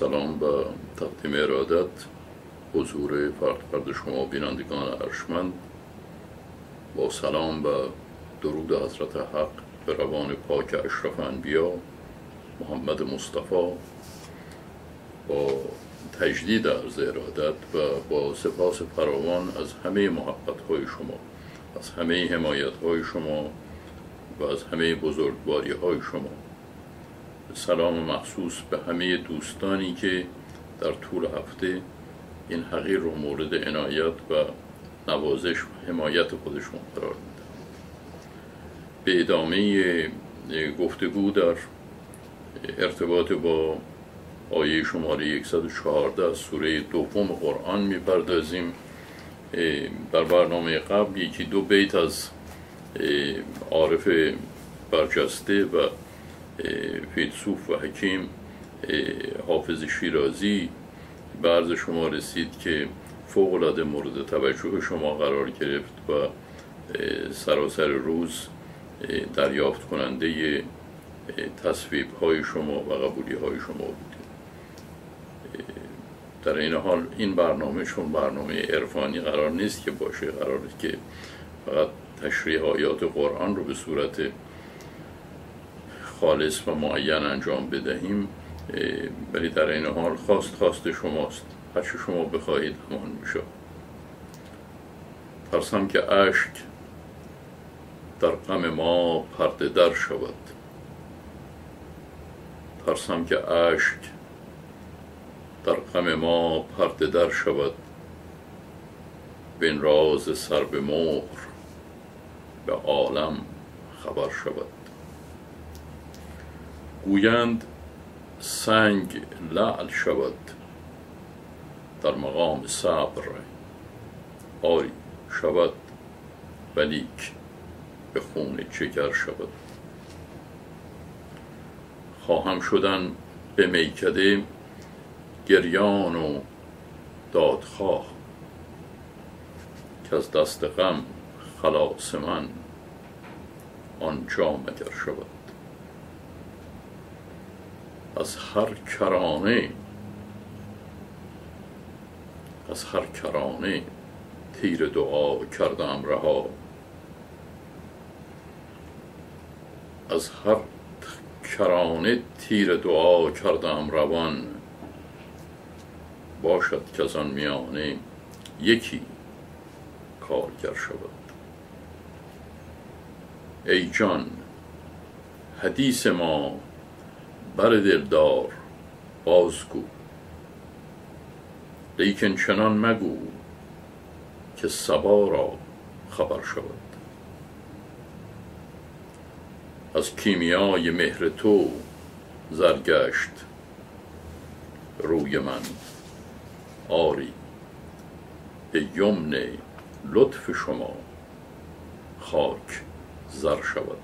سلام و تقدیم ارادت حضور فرد شما بینندگان ارجمند. با سلام و درود حضرت حق به روان پاک اشرف انبیا محمد مصطفی، با تجدید عرض ارادت و با سپاس فراوان از همه محبت‌های شما، از همه حمایت‌های شما و از همه بزرگواری‌های شما. سلام مخصوص به همه دوستانی که در طول هفته این حقیر رو مورد عنایت و نوازش و حمایت خودشون قرار میدن. به ادامه گفتگو در ارتباط با آیه شماره 114 از سوره دوم قرآن میپردازیم. در برنامه قبل یکی دو بیت از عارف برجسته و فیلسوف و حکیم حافظ شیرازی به عرض شما رسید که فوق‌العاده مورد توجه شما قرار گرفت و سراسر روز دریافت کننده تصویب های شما و قبولی های شما بود. در این حال این برنامه چون برنامه عرفانی قرار نیست که باشه، قراره که فقط تشریح آیات قرآن رو به صورت خالص و معین انجام بدهیم، ولی در این حال خواست شماست، هرچه شما بخواهید همان میشه. ترسم که اشک در غم ما پرده در شود، ترسم که اشک در غم ما پرده در شود، بین راز سر به مهر به عالم خبر شود. گویند سنگ لعل شود در مقام صبر، آری شود ولیک به خون جگر شود. خواهم شدن به میکده گریان و دادخواه، که از دست غم خلاص من آنجا مگر شود. از هر کرانه تیر دعا کردم رها، از هر کرانه تیر دعا کردم روان، باشد که از آن میانه یکی کارگر شود. ای جان حدیث ما بر دلدار بازگو، لیکن چنان مگو که صبا را خبر شود. از کیمیای مهر تو زرگشت روی من، آری به یمن لطف شما خاک زر شود.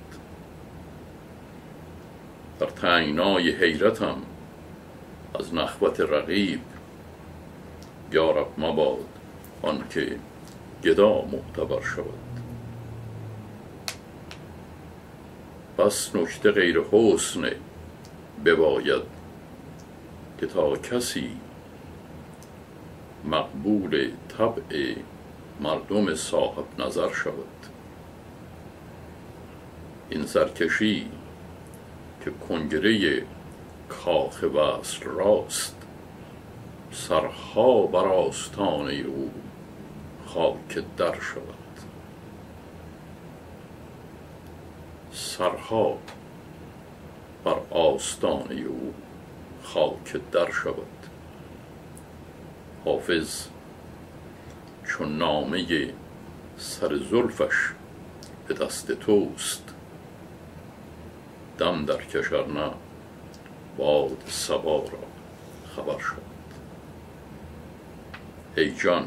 در تنگنای حیرتم از نخوت رقیب، یارب مباد آن که گدا معتبر شود. بس نکته غیر حسن بباید که تا کسی مقبول طبع مردم صاحب نظر شود. این سرکشی که کنگره کاخ وصل راست، سرها بر آستانه او خاک در شود. سرها بر آستانه او خاک در شود. حافظ چون نامه سر زلفش به دست توست، دم در کشر نه باد صبا را خبر شد. ای جان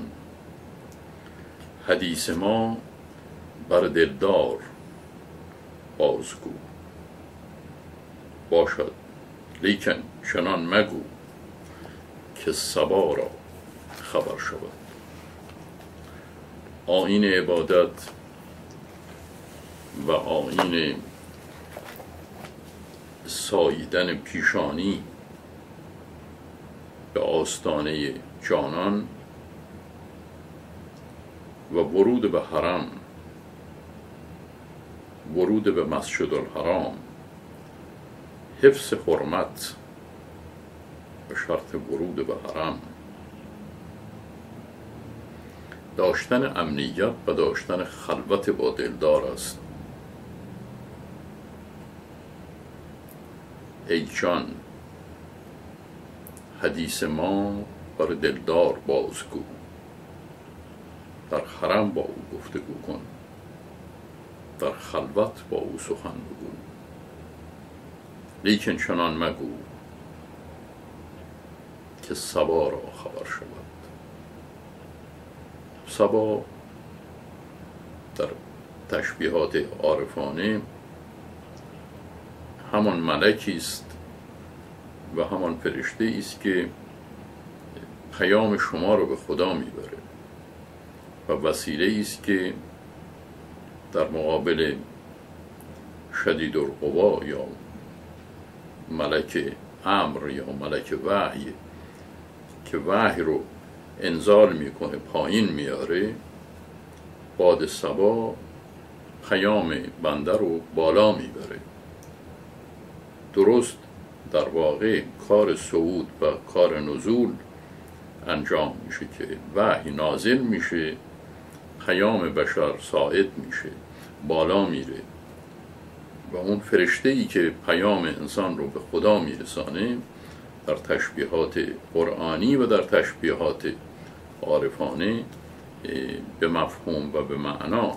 حدیث ما بر دلدار بازگو، باشد لیکن چنان مگو که صبا را خبر شود. آیین عبادت و آیین ساییدن پیشانی به آستانه جانان و ورود به حرم، ورود به مسجد الحرام، حفظ حرمت به شرط ورود به حرم، داشتن امنیت و داشتن خلوت با دلدار است. ای جان، حدیث ما بر دلدار بازگو، در حرم با او گفتگو کن، در خلوت با او سخن بگو. لیکن چنان مگو که صبا را خبر شود. صبا در تشبیهات عارفانه همان ملکی است و همان فرشته است که پیام شما رو به خدا میبره و وسیله است که در مقابل شدید القوا یا ملک امر یا ملک وحی که وحی رو انزال میکنه، پایین میاره، باد صبا پیام بنده رو بالا میبره. درست در واقع کار صعود و کار نزول انجام میشه که وحی نازل میشه، پیام بشر صاعد میشه، بالا میره و اون فرشته ای که پیام انسان رو به خدا میرسانه در تشبیهات قرآنی و در تشبیهات عارفانه به مفهوم و به معنا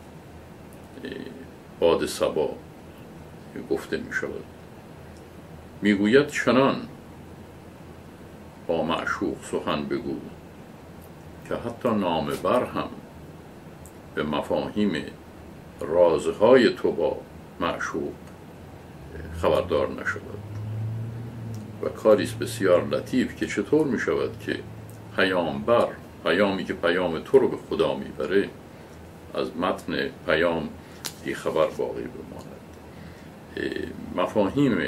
باد صبا گفته می شود. می گوید چنان با معشوق سخن بگو که حتی نامه بر هم به مفاهیم رازهای تو با معشوق خبردار نشود. و کاریست بسیار لطیف که چطور می شود که پیامبر، پیامی که پیام تو رو به خدا میبره، از متن پیام بی خبر باقی بماند. مفاهیم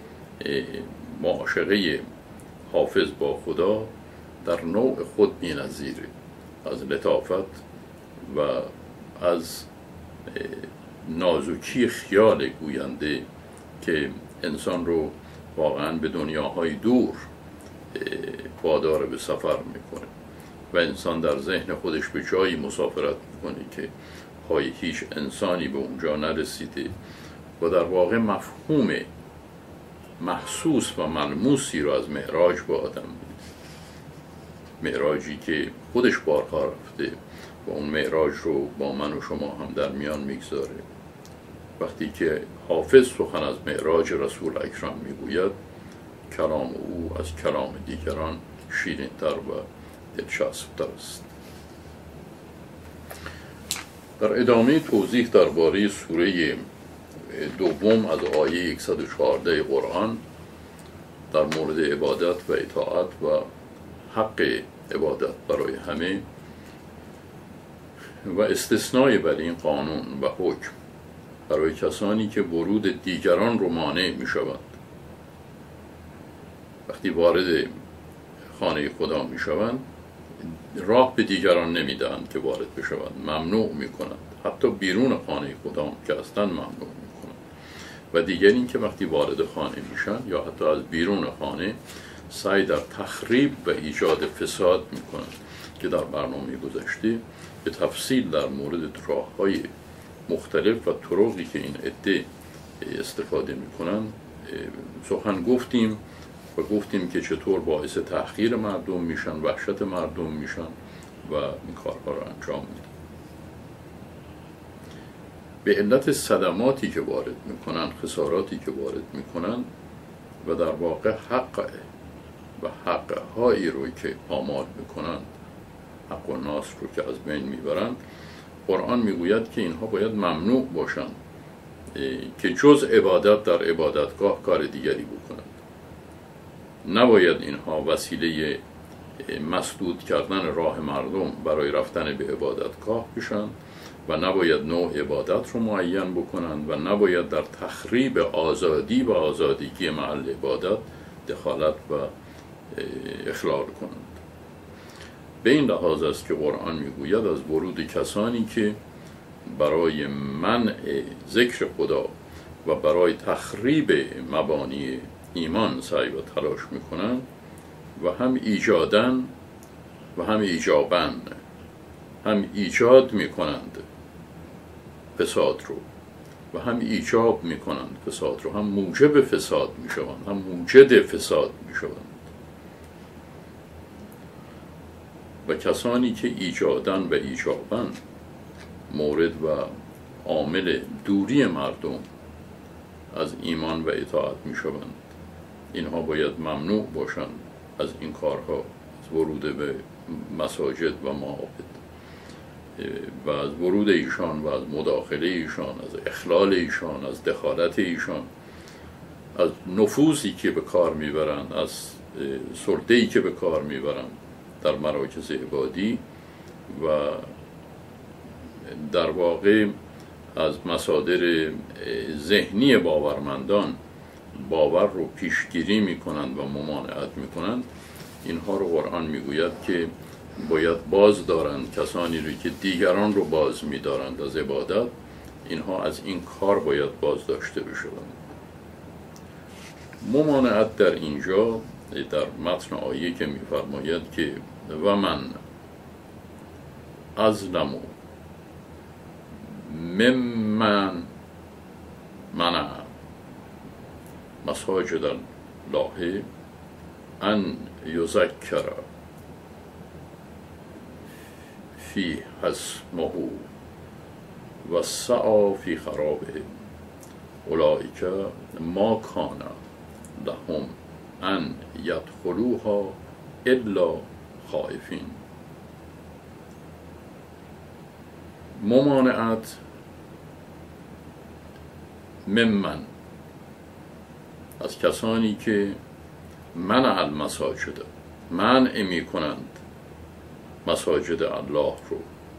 معاشقه حافظ با خدا در نوع خود بی‌نظیره، از لطافت و از نازکی خیال گوینده که انسان رو واقعا به دنیاهای دور وادار به سفر میکنه و انسان در ذهن خودش به جایی مسافرت میکنه که پای هیچ انسانی به اونجا نرسیده و در واقع مفهوم محسوس و ملموسی رو از معراج با آدم میده. معراجی که خودش بارها رفته و اون معراج رو با من و شما هم در میان میگذاره. وقتی که حافظ سخن از معراج رسول اکرم میگوید، کلام او از کلام دیگران شیرین‌تر و دلچسب‌تر است. در ادامه توضیح درباره سوره دوم از آیه 114 قرآن در مورد عبادت و اطاعت و حق عبادت برای همه و استثنای بر این قانون و حکم برای کسانی که ورود دیگران رو مانع می شوند. وقتی وارد خانه خدا می شوند راه به دیگران نمی دهند که وارد بشوند، ممنوع می کنند، حتی بیرون خانه خدا که اصلا ممنوع می کنند. و دیگر این که وقتی وارد خانه میشن یا حتی از بیرون خانه سعی در تخریب و ایجاد فساد می کنند که در برنامه گذشته به تفصیل در مورد راه‌های مختلف و طرقی که این عده استفاده میکنن سخن گفتیم و گفتیم که چطور باعث تأخیر مردم میشن، وحشت مردم میشن و این کارها رو انجام میدن. به علت صدماتی که وارد میکنن، خساراتی که وارد میکنن و در واقع حق و حقهایی رو که پامال میکنن، حق و ناس رو که از بین میبرند، قرآن میگوید که اینها باید ممنوع باشند که جز عبادت در عبادتگاه کار دیگری بکنند. نباید اینها وسیله مسدود کردن راه مردم برای رفتن به عبادتگاه بشن و نباید نوع عبادت رو معین بکنند و نباید در تخریب آزادی و آزادگی محل عبادت دخالت و اخلال کنند. به این لحاظ است که قرآن میگوید از ورود کسانی که برای منع ذکر خدا و برای تخریب مبانی ایمان سعی و تلاش میکنند و هم ایجادن و هم ایجابن، هم ایجاد میکنند فساد رو و هم ایجاب میکنند فساد رو، هم موجب فساد میشوند هم موجد فساد میشوند. و کسانی که ایجادن و ایجابن مورد و عامل دوری مردم از ایمان و اطاعت میشوند، اینها باید ممنوع باشند از این کارها، از ورود به مساجد و معابد و از ورود ایشان و از مداخله ایشان، از اخلال ایشان، از دخالت ایشان، از نفوذی که به کار میبرند، از سلطه‌ای که به کار میبرند در مراکز عبادی و در واقع از مصادر ذهنی باورمندان باور رو پیشگیری میکنند و ممانعت میکنند. اینها رو قرآن میگوید که باید باز دارند، کسانی رو که دیگران رو باز میدارند از عبادت، اینها از این کار باید باز داشته بشوند. ممانعت در اینجا در متن آیه که میفرماید که و من اظلم ممن منع مساجد الله ان یذکر فی اسمه و سعی فی خرابه اولئک ما کان لهم ان یدخلوها الا خائفین. ممانعت ممن از کسانی که منع المساجد منع می کنند مساجد الله رو،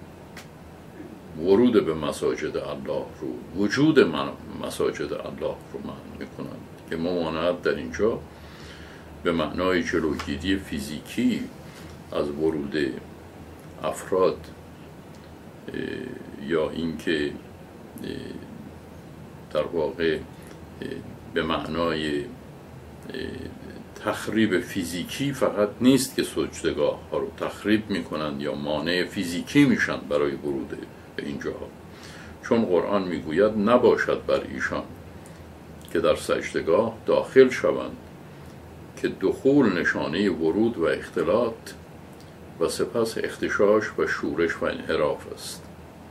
ورود به مساجد الله رو، وجود مساجد الله رو منع می کنند. که ممانعت در اینجا به معنای جلوگیری فیزیکی از ورود افراد یا اینکه در واقع به معنای تخریب فیزیکی فقط نیست که سجدگاه ها رو تخریب میکنند یا مانع فیزیکی میشن برای ورود به اینجاها، چون قرآن میگوید نباشد بر ایشان که در سجدگاه داخل شوند که دخول نشانه ورود و اختلاط و سپس اختشاش و شورش و انحراف است.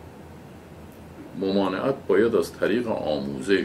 ممانعت باید از طریق آموزش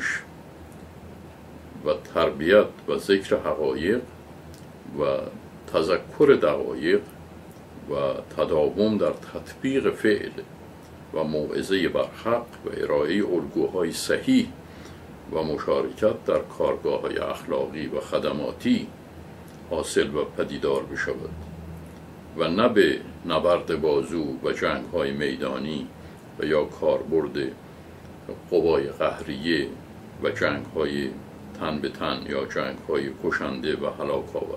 و تربیت و ذکر حقایق و تذکر دقایق و تداوم در تطبیق فعل و موعظه بر حق و ارائه الگوهای صحیح و مشارکت در کارگاه‌های اخلاقی و خدماتی حاصل و پدیدار بشود و نه به نبرد بازو و جنگ‌های میدانی و یا کاربرد قوای قهریه و جنگ‌های تن به تن یا جنگ‌های کشنده و هلاک‌آور.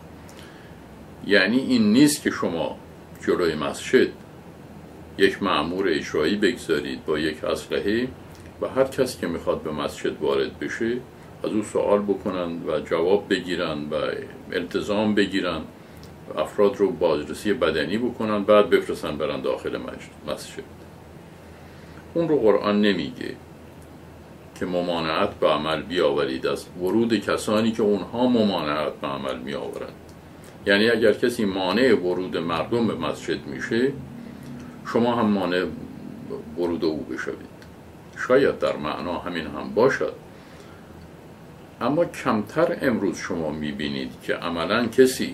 یعنی این نیست که شما جلوی مسجد یک مأمور اجرایی بگذارید با یک اسلحه و هر کس که میخواد به مسجد وارد بشه از او سوال بکنند و جواب بگیرند و التزام بگیرند و افراد رو بازرسی بدنی بکنند بعد بفرستن برن داخل مسجد. اون رو قرآن نمیگه که ممانعت به عمل بیاورید از ورود کسانی که اونها ممانعت به عمل می آورند. یعنی اگر کسی مانع ورود مردم به مسجد میشه شما هم مانع ورود او بشوید. شاید در معنا همین هم باشد، اما کمتر امروز شما میبینید که عملاً کسی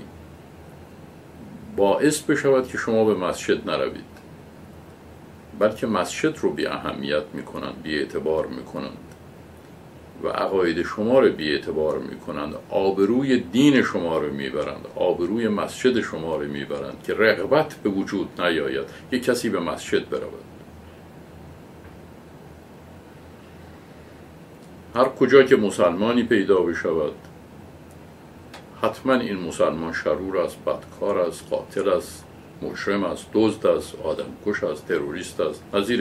باعث بشود که شما به مسجد نروید، بلکه مسجد رو بی اهمیت میکنند، بی اعتبار میکنند و عقاید شما رو بی اعتبار میکنند، آبروی دین شما رو میبرند، آبروی مسجد شما رو میبرند که رغبت به وجود نیاید یک کسی به مسجد برود. هر کجا که مسلمانی پیدا بشود، حتما این مسلمان شرور است، بدکار است، قاتل است، مجرم است، دزد است، آدمکش است، تروریست است، نظیر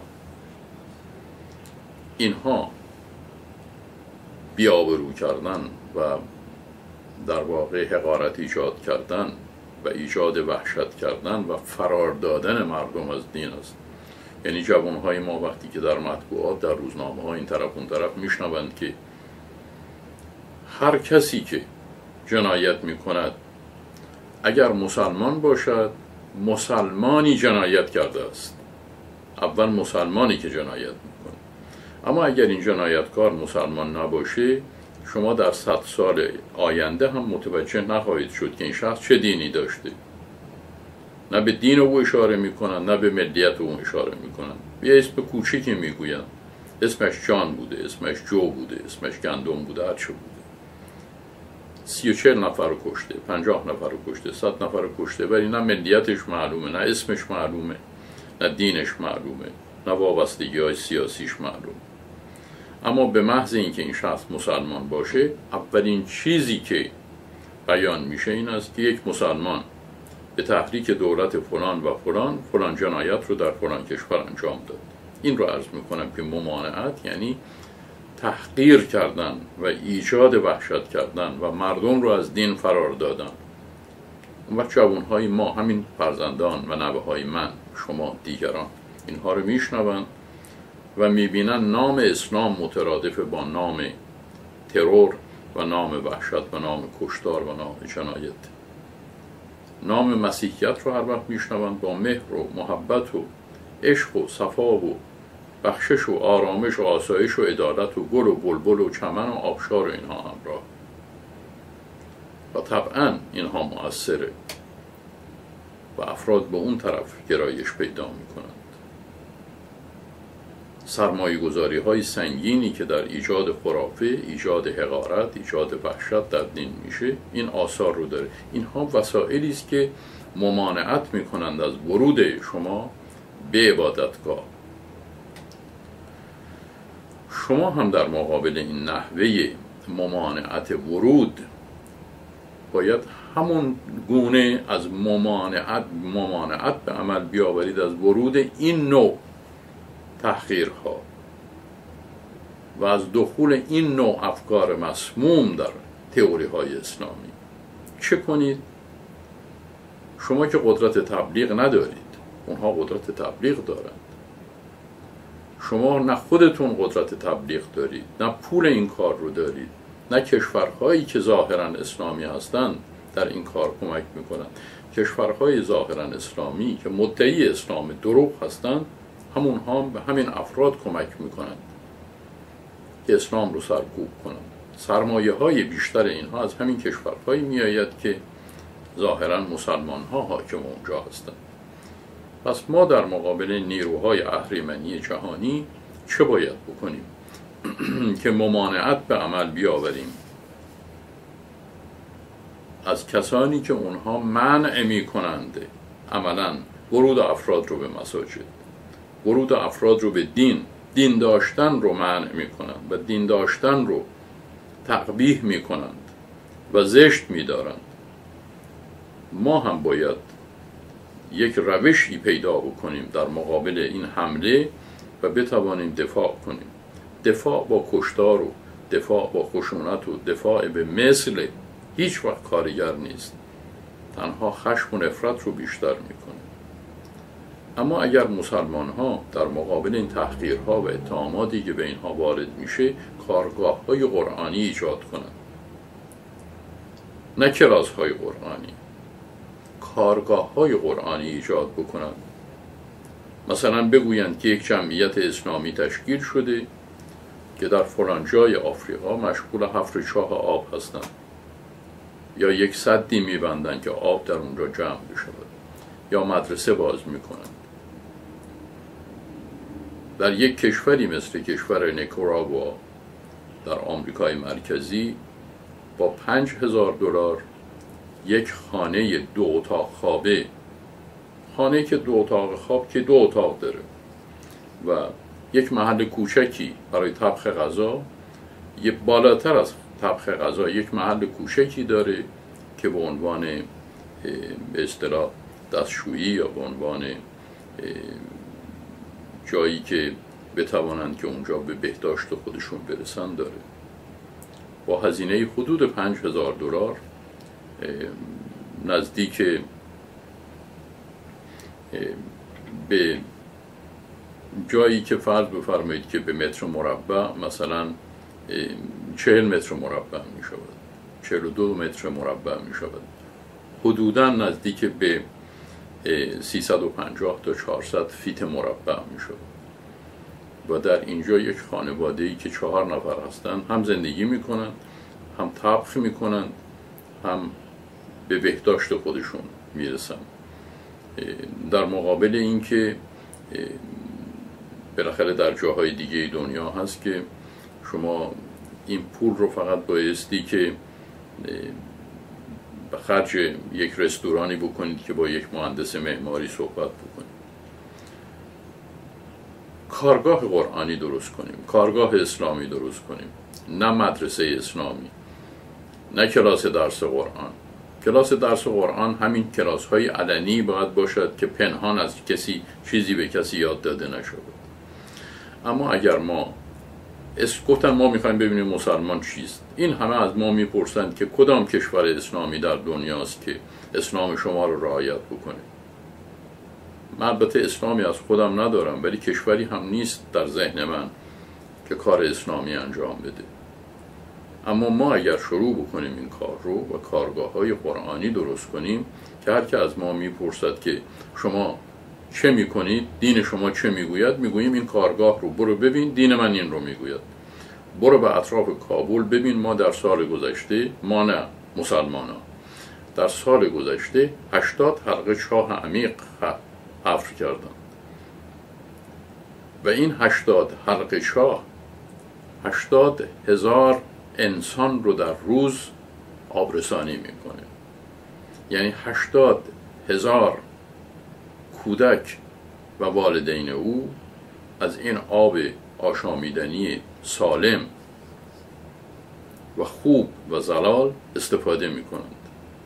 اینها بی‌آبرو کردن و در واقع حقارت ایجاد کردن و ایجاد وحشت کردن و فرار دادن مردم از دین است. یعنی جوانهای ما وقتی که در مطبوعات، در روزنامه ها این طرف اون طرف میشنوند که هر کسی که جنایت میکند اگر مسلمان باشد مسلمانی جنایت کرده است. اول مسلمانی که جنایت میکنه، اما اگر این جنایتکار مسلمان نباشه شما در 100 سال آینده هم متوجه نخواهید شد که این شخص چه دینی داشته. نه به دین او اشاره میکنن، نه به ملیت او اشاره میکنن. یه اسم کوچیکی میگوین، اسمش جان بوده، اسمش جو بوده، اسمش گندم بوده، هر چه بوده. 30-40 نفر رو کشته، 50 نفر رو کشته، 100 نفر رو کشته، ولی نه ملیتش معلومه، نه اسمش معلومه، نه دینش معلومه، نه وابستگی‌های سیاسیش معلومه. اما به محض اینکه این شخص مسلمان باشه، اولین چیزی که بیان میشه این است که یک مسلمان به تحریک دولت فلان و فلان جنایت رو در فلان کشور انجام داد. این رو عرض میکنم که ممانعت یعنی تحقیر کردن و ایجاد وحشت کردن و مردم رو از دین فرار دادن. اون وقت جوانهای ما، همین فرزندان و نوه‌های من، شما، دیگران اینها رو میشنوند و میبینن نام اسلام مترادف با نام ترور و نام وحشت و نام کشتار و نام جنایت. نام مسیحیت رو هر وقت میشنوند با مهر و محبت و عشق و صفا و بخشش و آرامش و آسایش و عدالت و گل و بلبل و چمن و آبشار و اینها همراه. و طبعا اینها مؤثره و افراد به اون طرف گرایش پیدا میکنند. سرمایه گذاری های سنگینی که در ایجاد خرافه، ایجاد حقارت، ایجاد وحشت در دین میشه، این آثار رو داره. اینها وسائلی است که ممانعت میکنند از ورود شما به عبادتگاه. شما هم در مقابل این نحوه ممانعت ورود باید همون گونه از ممانعت به عمل بیاورید از ورود این نوع تحقیرها و از دخول این نوع افکار مسموم در تئوری های اسلامی. چه کنید؟ شما که قدرت تبلیغ ندارید، اونها قدرت تبلیغ دارند. شما نه خودتون قدرت تبلیغ دارید، نه پول این کار رو دارید، نه کشورهایی که ظاهراً اسلامی هستند در این کار کمک میکنند. کشورهای ظاهراً اسلامی که مدعی اسلام دروغ هستند، همونها به همین افراد کمک میکنند که اسلام رو سرکوب کنند. سرمایه های بیشتر اینها از همین کشورهایی میآید که ظاهراً مسلمان ها حاکم اونجا هستند. پس ما در مقابل نیروهای اهریمنی جهانی چه باید بکنیم؟ که ممانعت به عمل بیاوریم از کسانی که اونها منع میکنند عملاً ورود افراد رو به مساجد، ورود افراد رو به دین داشتن رو منع میکنند و دین داشتن رو تقبیح میکنند و زشت میدارند. ما هم باید یک روشی پیدا بکنیم در مقابل این حمله و بتوانیم دفاع کنیم. دفاع با کشتار و دفاع با خشونت و دفاع به مثل هیچ وقت کارگر نیست، تنها خشم و نفرت رو بیشتر میکنه. اما اگر مسلمان ها در مقابل این تحقیرها و اتهاماتی که به اینها وارد میشه کارگاه های قرآنی ایجاد کنند، نه کلاس های قرآنی، کارگاه های قرآنی ایجاد بکنند. مثلا بگویند که یک جمعیت اسلامی تشکیل شده که در فلان جای آفریقا مشغول حفر چاه آب هستند، یا یک سدی میبندند که آب در اونجا جمع بشود، یا مدرسه باز میکنند. در یک کشوری مثل کشور نیکاراگوآ در آمریکای مرکزی با $5,000 یک خانه 2 اتاق خوابه، خانه که 2 اتاق خواب که 2 اتاق داره و یک محل کوچکی برای طبخ غذا، یه بالاتر از طبخ غذا یک محل کوچکی داره که به عنوان به اصطلاح دستشویی یا به عنوان جایی که بتوانند که اونجا به بهداشت خودشون برسن داره. با هزینه حدود $5,000 نزدیک به جایی که فرض بفرمایید که به متر مربع مثلا 40 متر مربع می شود، 42 متر مربع می شود، حدوداً نزدیک به 350 تا 400 فیت مربع می شود. و در اینجا یک خانواده‌ای که 4 نفر هستند هم زندگی میکنن، هم طبخ میکنن، هم به بهداشت خودشون میرسن. در مقابل این که بالاخره در جاهای دیگه دنیا هست که شما این پول رو فقط بایستی که به خرج یک رستورانی بکنید که با یک مهندس معماری صحبت بکنید. کارگاه قرآنی درست کنیم، کارگاه اسلامی درست کنیم، نه مدرسه اسلامی، نه کلاس درس قرآن. کلاس درس قرآن همین کلاس های علنی باید باشد که پنهان از کسی چیزی به کسی یاد داده نشود. اما اگر ما گفتن ما میخوایم ببینیم مسلمان چیست، این همه از ما میپرسند که کدام کشور اسلامی در دنیاست که اسلام شما رو رعایت بکنه. من البته اسلامی از خودم ندارم، ولی کشوری هم نیست در ذهن من که کار اسلامی انجام بده. اما ما اگر شروع بکنیم این کار رو و کارگاه‌های قرآنی درست کنیم که هر که از ما میپرسد که شما چه میکنید، دین شما چه میگوید، میگوییم این کارگاه رو برو ببین، دین من این رو میگوید. برو به اطراف کابل ببین، ما در سال گذشته، ما نه مسلمانان، در سال گذشته 80 حلقه چاه عمیق حفر کردن و این 80 حلقه چاه 80,000 انسان رو در روز آبرسانی میکنه. یعنی 80,000 کودک و والدین او از این آب آشامیدنی سالم و خوب و زلال استفاده میکنند.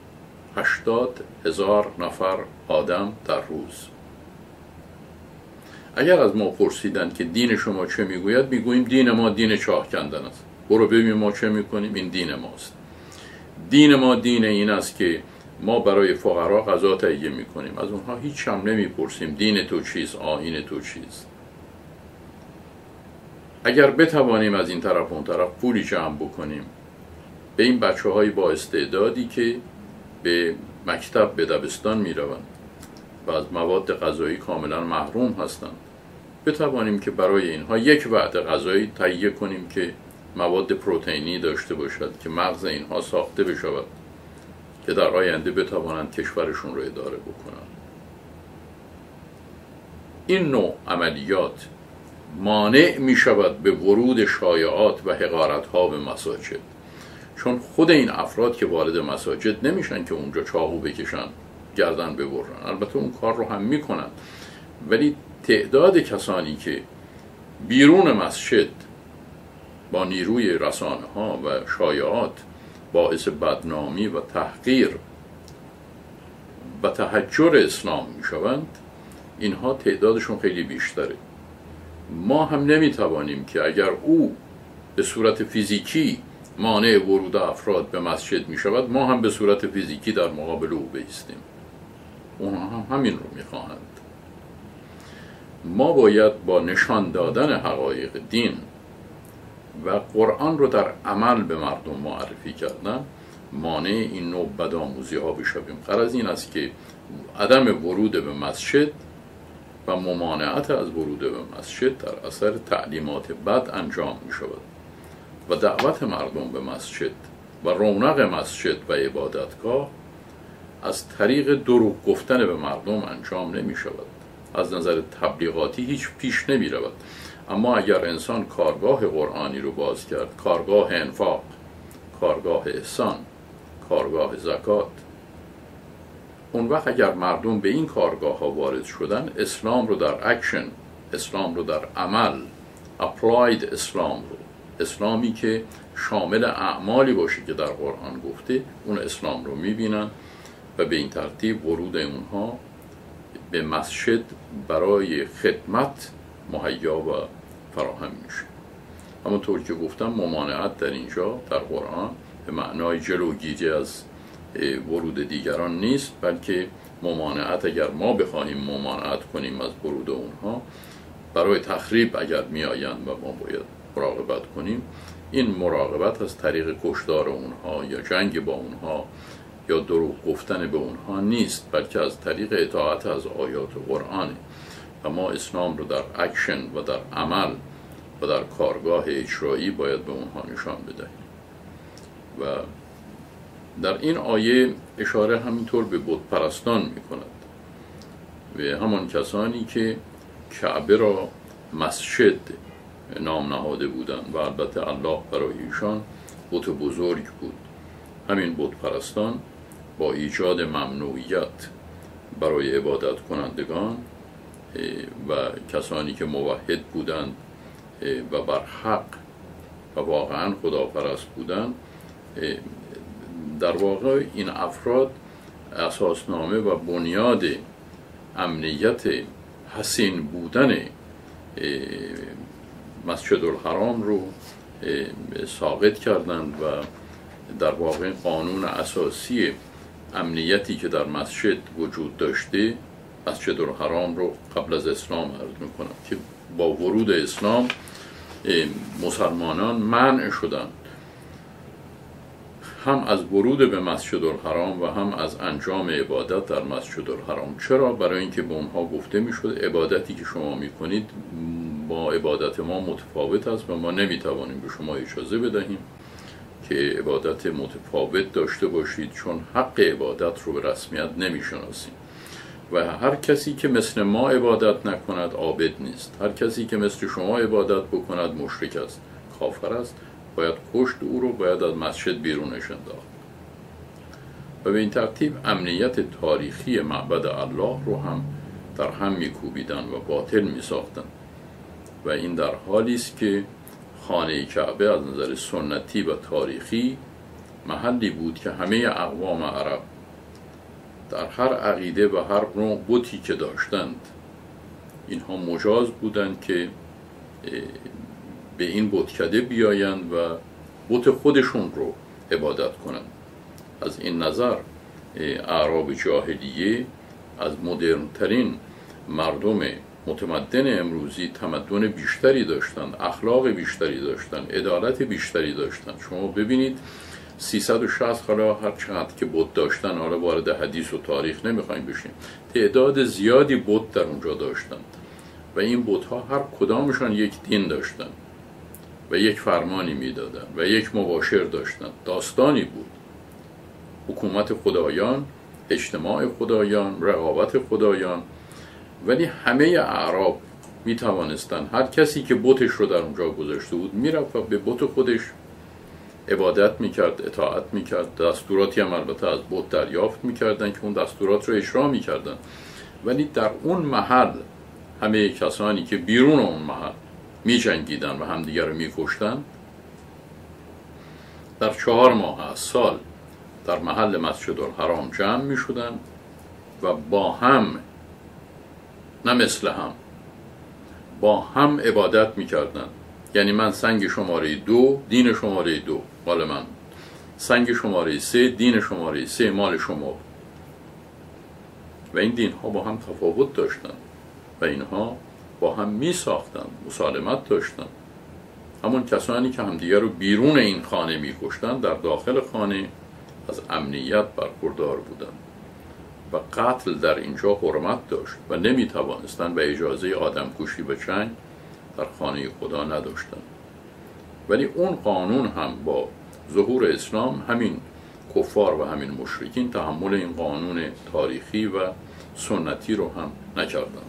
80,000 نفر آدم در روز. اگر از ما پرسیدند که دین شما چه میگوید، میگوییم دین ما دین چاه کندن است. برو ببین ما چه میکنیم، این دین ماست. دین ما دین این است که ما برای فقرا غذا تهیه میکنیم، از اونها هیچ هم نمیپرسیم دین تو چیست، آیین تو چیست. اگر بتوانیم از این طرف اون طرف پولی جمع بکنیم به این بچه های با استعدادی که به مکتب به دبستان میروند و از مواد غذایی کاملا محروم هستند، بتوانیم که برای اینها یک وعده غذایی تهیه کنیم که مواد پروتئینی داشته باشد که مغز اینها ساخته بشود که در آینده بتوانند کشورشون رو اداره بکنند. این نوع عملیات مانع می شود به ورود شایعات و حقارت ها به مساجد، چون خود این افراد که وارد مساجد نمیشن که اونجا چاقو بکشن، گردن ببرن. البته اون کار رو هم میکنن، ولی تعداد کسانی که بیرون مسجد با نیروی رسانه ها و شایعات باعث بدنامی و تحقیر و تحجر اسلام میشوند، اینها تعدادشون خیلی بیشتره. ما هم نمیتوانیم که اگر او به صورت فیزیکی مانع ورود افراد به مسجد میشود، ما هم به صورت فیزیکی در مقابل او بایستیم. اونها هم همین رو میخواهند. ما باید با نشان دادن حقایق دین و قرآن رو در عمل به مردم معرفی کردن مانع این نوع بدآموزی ها بشویم. غرض این است که عدم ورود به مسجد و ممانعت از ورود به مسجد در اثر تعلیمات بد انجام می شود و دعوت مردم به مسجد و رونق مسجد و عبادتگاه از طریق دروغ گفتن به مردم انجام نمی شود. از نظر تبلیغاتی هیچ پیش نمی رود. اما اگر انسان کارگاه قرآنی رو باز کرد، کارگاه انفاق، کارگاه احسان، کارگاه زکات، اون وقت اگر مردم به این کارگاه ها وارد شدن، اسلام رو در اکشن، اسلام رو در عمل، اپلاید اسلام رو اسلامی که شامل اعمالی باشه که در قرآن گفته، اون اسلام رو میبینن و به این ترتیب ورود اونها به مسجد برای خدمت مهیا و فراهم میشه. همونطور که گفتم ممانعت در اینجا در قرآن به معنای جلوگیری از ورود دیگران نیست، بلکه ممانعت اگر ما بخواهیم ممانعت کنیم از ورود اونها، برای تخریب اگر می آیند و ما باید مراقبت کنیم، این مراقبت از طریق کشتار اونها یا جنگ با اونها یا دروغ گفتن به اونها نیست، بلکه از طریق اطاعت از آیات قرآنه و ما اسلام رو در اکشن و در عمل و در کارگاه اجرایی باید به اونها نشان بدهیم. و در این آیه اشاره همینطور به بت پرستان می کند و همان کسانی که کعبه را مسجد نام نهاده بودند و البته الله برای ایشان بت بزرگ بود. همین بت پرستان با ایجاد ممنوعیت برای عبادت کنندگان و کسانی که موحد بودند و بر حق و واقعا خداپرست بودند، در واقع این افراد اساسنامه و بنیاد امنیت حسین بودن مسجد الحرام رو ساقط کردند و در واقع قانون اساسی امنیتی که در مسجد وجود داشته، مسجد الحرام رو قبل از اسلام عرض میکنم که با ورود اسلام مسلمانان منع شدند هم از ورود به مسجد الحرام و هم از انجام عبادت در مسجد الحرام. چرا؟ برای اینکه به اونها گفته میشد عبادتی که شما میکنید با عبادت ما متفاوت است و ما نمیتوانیم به شما اجازه بدهیم که عبادت متفاوت داشته باشید، چون حق عبادت رو به رسمیت نمیشناسیم و هر کسی که مثل ما عبادت نکند عابد نیست. هر کسی که مثل شما عبادت بکند مشرک است، کافر است، باید کشت او رو، باید از مسجد بیرونش انداخت. و به این ترتیب امنیت تاریخی معبد الله رو هم در هم میکوبیدن و باطل میساختن و این در حالی است که خانه کعبه از نظر سنتی و تاریخی محلی بود که همه اقوام عرب در هر عقیده و هر نوع بتی که داشتند اینها مجاز بودند که به این بتکده بیایند و بت خودشون رو عبادت کنند. از این نظر اعراب جاهلیه از مدرنترین مردم متمدن امروزی تمدن بیشتری داشتند، اخلاق بیشتری داشتند، عدالت بیشتری داشتند. شما ببینید 360 حالا هر چقدر که بت داشتن، حالا وارد حدیث و تاریخ نمیخوایم بشیم، تعداد زیادی بت در اونجا داشتند و این بت‌ها هر کدامشان یک دین داشتند و یک فرمانی میدادند و یک مباشر داشتند، داستانی بود، حکومت خدایان، اجتماع خدایان، رقابت خدایان. ولی همه اعراب می توانستند، هر کسی که بتش رو در اونجا گذاشته بود میرفت و به بت خودش عبادت میکرد، اطاعت میکرد، دستوراتی هم البته از بت دریافت میکردن که اون دستورات رو اجرا میکردن. ولی در اون محل همه کسانی که بیرون اون محل میجنگیدن و همدیگر رو میکشتن، در 4 ماه از سال در محل مسجد الحرام جمع میشدن و با هم، نه مثل هم، با هم عبادت میکردن. یعنی من سنگ شماره 2، دین شماره 2 مال من، سنگ شماره 3، دین شماره 3 مال شما. و این دین ها با هم تفاوت داشتن و اینها با هم می ساختن، مسالمت داشتن. همون کسانی که همدیگر رو بیرون این خانه می کشتن، در داخل خانه از امنیت برخوردار بودن و قتل در اینجا حرمت داشت و نمی توانستن و اجازه آدم کشی و جنگ در خانه خدا نداشتن. ولی اون قانون هم با ظهور اسلام همین کفار و همین مشرکین تحمل این قانون تاریخی و سنتی رو هم نکردند.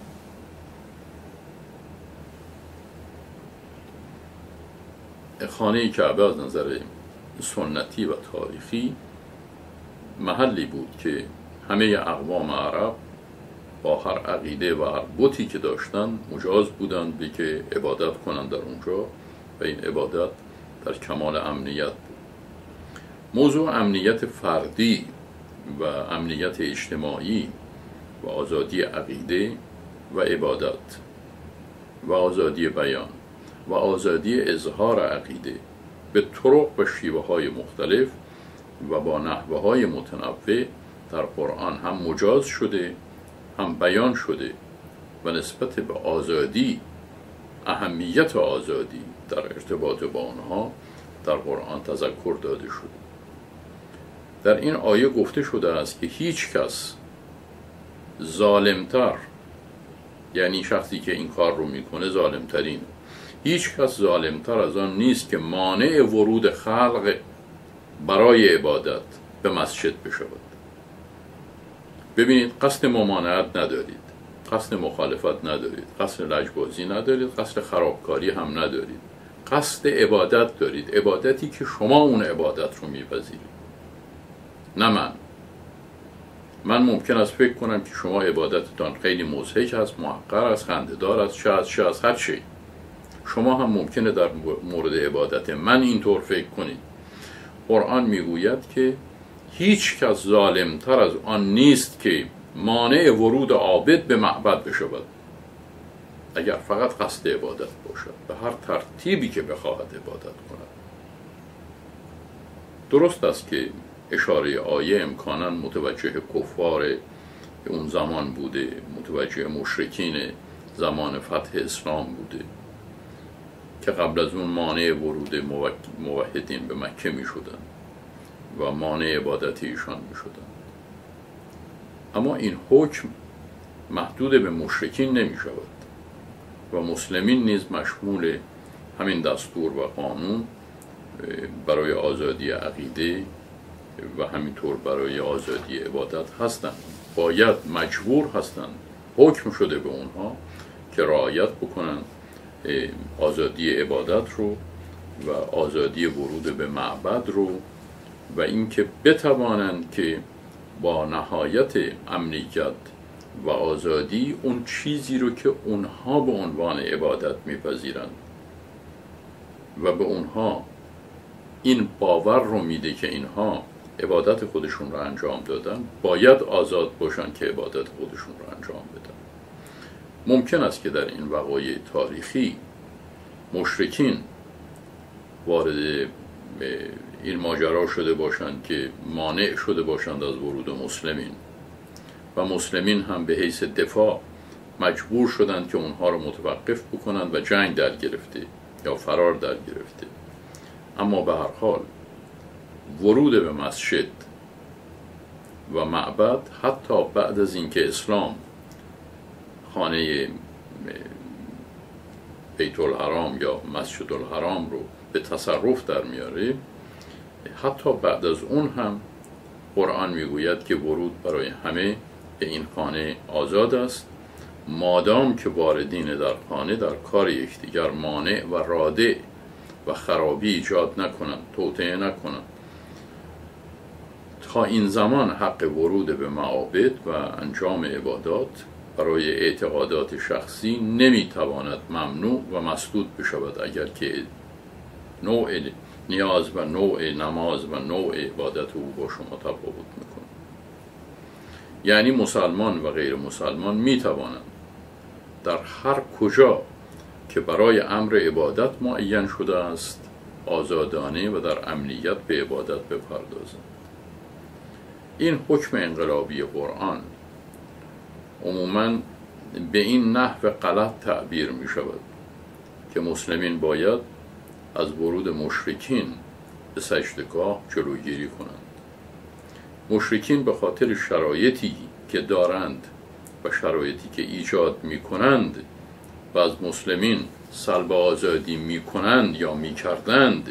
خانه کعبه از نظر سنتی و تاریخی محلی بود که همه اقوام عرب با هر عقیده و هر بتی که داشتن مجاز بودند به که عبادت کنند در اونجا و این عبادت در کمال امنیت بود. موضوع امنیت فردی و امنیت اجتماعی و آزادی عقیده و عبادت و آزادی بیان و آزادی اظهار عقیده به طرق و شیوه های مختلف و با نحوه های متنوع در قرآن هم مجاز شده، هم بیان شده و نسبت به آزادی، اهمیت آزادی در ارتباط با آنها در قرآن تذکر داده شده. در این آیه گفته شده است که هیچ کس ظالمتر، یعنی شخصی که این کار رو میکنه ظالمترین، هیچ کس ظالمتر از آن نیست که مانع ورود خلق برای عبادت به مسجد بشود. ببینید، قصد ممانعت ندارید، قصد مخالفت ندارید، قصد لجبازی ندارید، قصد خرابکاری هم ندارید، قصد عبادت دارید، عبادتی که شما اون عبادت رو میپذیرید، نه من ممکن است فکر کنم که شما عبادتتان خیلی مضحک است، محقر است، خنده‌دار است، چه از هر چی. شما هم ممکنه در مورد عبادت من اینطور فکر کنید. قرآن میگوید که هیچ کس ظالمتر از آن نیست که مانع ورود عابد به معبد بشود، اگر فقط قصد عبادت باشد، به هر ترتیبی که بخواهد عبادت کند. درست است که اشاره آیه امکاناً متوجه کفار اون زمان بوده، متوجه مشرکین زمان فتح اسلام بوده که قبل از اون مانع ورود موحدین به مکه می شدن و مانع عبادت ایشان می شدن. اما این حکم محدود به مشرکین نمی شود و مسلمین نیز مشمول همین دستور و قانون برای آزادی عقیده و همینطور برای آزادی عبادت هستند. باید، مجبور هستند، حکم شده به اونها که رعایت بکنند آزادی عبادت رو و آزادی ورود به معبد رو و اینکه بتوانند که با نهایت امنیت و آزادی اون چیزی رو که اونها به عنوان عبادت میپذیرند و به اونها این باور رو میده که اینها عبادت خودشون رو انجام دادن، باید آزاد باشن که عبادت خودشون رو انجام بدن. ممکن است که در این وقایع تاریخی مشرکین وارد این ماجرا شده باشند که مانع شده باشند از ورود مسلمین و مسلمین هم به حیث دفاع مجبور شدند که اونها رو متوقف بکنند و جنگ در گرفته یا فرار در گرفته. اما به هر حال ورود به مسجد و معبد حتی بعد از اینکه اسلام خانه بیت الحرام یا مسجد الحرام رو به تصرف در میاره، حتی بعد از اون هم قرآن میگوید که ورود برای همه به این خانه آزاد است، مادام که واردین در خانه در کار یکدیگر مانع و رادع و خرابی ایجاد نکنند، توطئه نکنند. تا این زمان حق ورود به معابد و انجام عبادات برای اعتقادات شخصی نمیتواند ممنوع و مسدود بشود اگر که نوع نیاز و نوع نماز و نوع عبادت او با شما تفاوت میکنه. یعنی مسلمان و غیر مسلمان میتوانند در هر کجا که برای امر عبادت معین شده است آزادانه و در امنیت به عبادت بپردازند. این حکم انقلابی قرآن عموماً به این نحو غلط تعبیر می شود که مسلمین باید از ورود مشرکین به سجدگاه جلوگیری کنند. مشرکین به خاطر شرایطی که دارند و شرایطی که ایجاد می کنند و از مسلمین سلب آزادی می کنند یا می کردند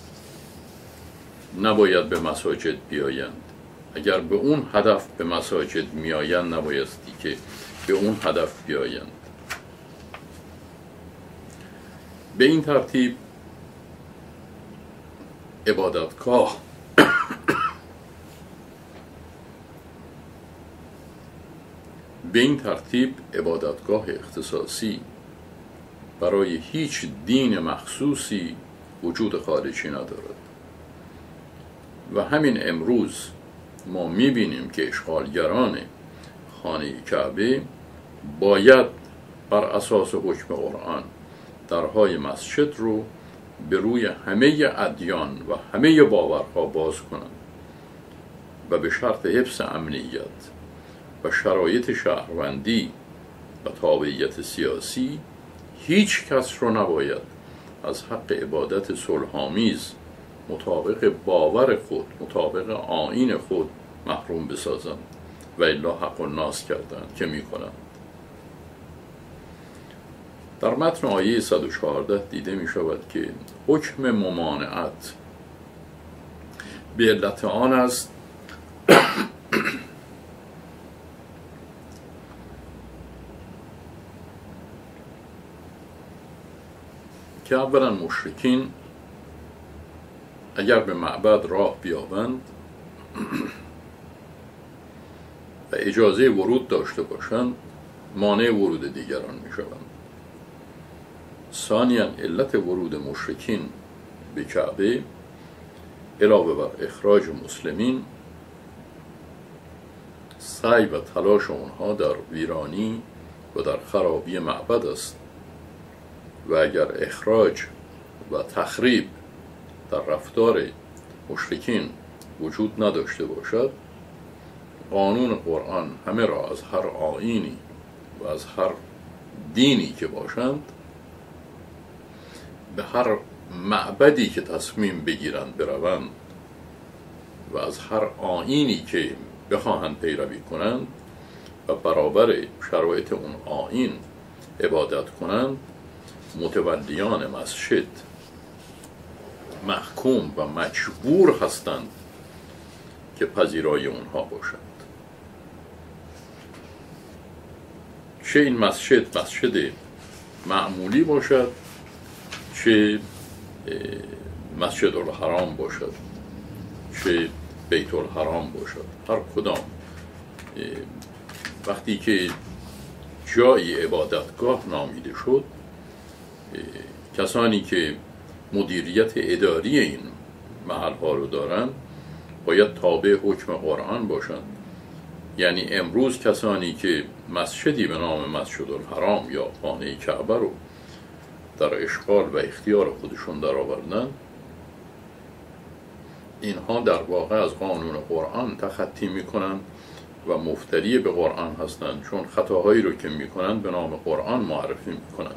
نباید به مساجد بیایند. اگر به اون هدف به مساجد می آیند نبایستی که به اون هدف بیایند. به این ترتیب عبادتگاه اختصاصی برای هیچ دین مخصوصی وجود خارجی ندارد و همین امروز ما میبینیم که اشغالگران خانه کعبه باید بر اساس حکم قرآن درهای مسجد رو به روی همه ادیان و همه باورها باز کنند و به شرط حفظ امنیت و شرایط شهروندی و تابعیت سیاسی هیچ کس رو نباید از حق عبادت صلح‌آمیز مطابق باور خود، مطابق آیین خود محروم بسازند و الا حق الناس کردند که میکنند. در متن آیه 114 دیده می شود که حکم ممانعت به علت آن است که اولا مشرکین اگر به معبد راه بیابند و اجازه ورود داشته باشند مانع ورود دیگران می شوند. ثانیاً علت ورود مشرکین به کعبه علاوه بر اخراج مسلمین سعی و تلاش آنها در ویرانی و در خرابی معبد است و اگر اخراج و تخریب در رفتار مشرکین وجود نداشته باشد قانون قرآن همه را از هر آیینی و از هر دینی که باشند به هر معبدی که تصمیم بگیرند بروند و از هر آیینی که بخواهند پیروی کنند و برابر شرایط اون آیین عبادت کنند متولیان مسجد محکوم و مجبور هستند که پذیرای اونها باشند. چه این مسجد معمولی باشد چه مسجد الحرام باشد چه بیت الحرام باشد، هر کدام وقتی که جای عبادتگاه نامیده شد کسانی که مدیریت اداری این محل ها رو دارن باید تابع حکم قرآن باشند. یعنی امروز کسانی که مسجدی به نام مسجد الحرام یا خانه کعبه رو در اشغال و اختیار خودشون در آوردن اینها در واقع از قانون قرآن تخطی میکنن و مفتری به قرآن هستند، چون خطاهایی رو که میکنن به نام قرآن معرفی میکنن.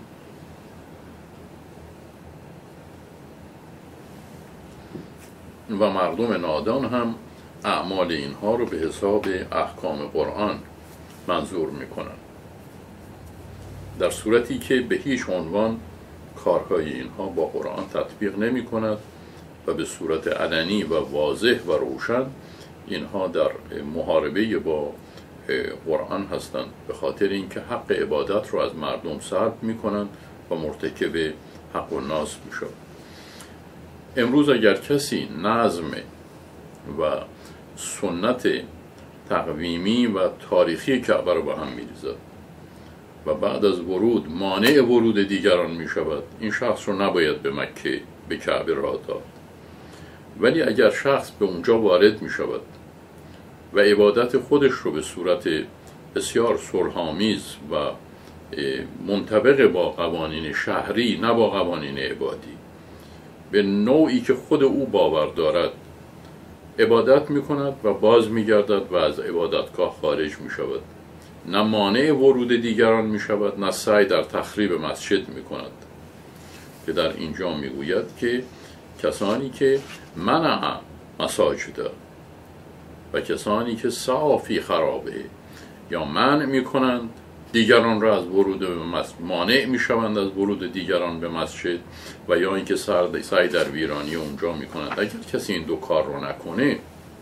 و مردم نادان هم اعمال اینها رو به حساب احکام قرآن منظور میکنن، در صورتی که به هیچ عنوان کارهای اینها با قرآن تطبیق نمی کند و به صورت علنی و واضح و روشن اینها در محاربه با قرآن هستند، به خاطر اینکه حق عبادت رو از مردم سلب می کنند و مرتکب حق الناس می شود. امروز اگر کسی نظم و سنت تقویمی و تاریخی کعبه رو به هم می ریزد و بعد از ورود مانع ورود دیگران می شود، این شخص رو نباید به مکه به کعبه راه داد. ولی اگر شخص به اونجا وارد می شود و عبادت خودش رو به صورت بسیار صلح‌آمیز و منطبق با قوانین شهری نه با قوانین عبادی به نوعی که خود او باور دارد عبادت می کند و باز می گردد و از عبادتگاه خارج می شود، نه مانع ورود دیگران می شود نه سعی در تخریب مسجد می کند، که در اینجا می گوید که کسانی که منع مساجد و کسانی که سعی خرابه یا منع می کنند دیگران را از ورود به مسجد، مانع می شوند از ورود دیگران به مسجد و یا اینکه سعی در ویرانی اونجا می کنند. اگر کسی این دو کار رو نکنه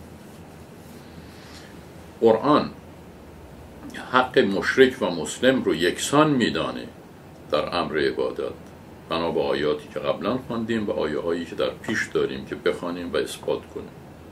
قرآن حق مشرک و مسلم رو یکسان میدانه در امر عبادت، بنا به آیاتی که قبلا خواندیم و آیه هایی که در پیش داریم که بخوانیم و اثبات کنیم.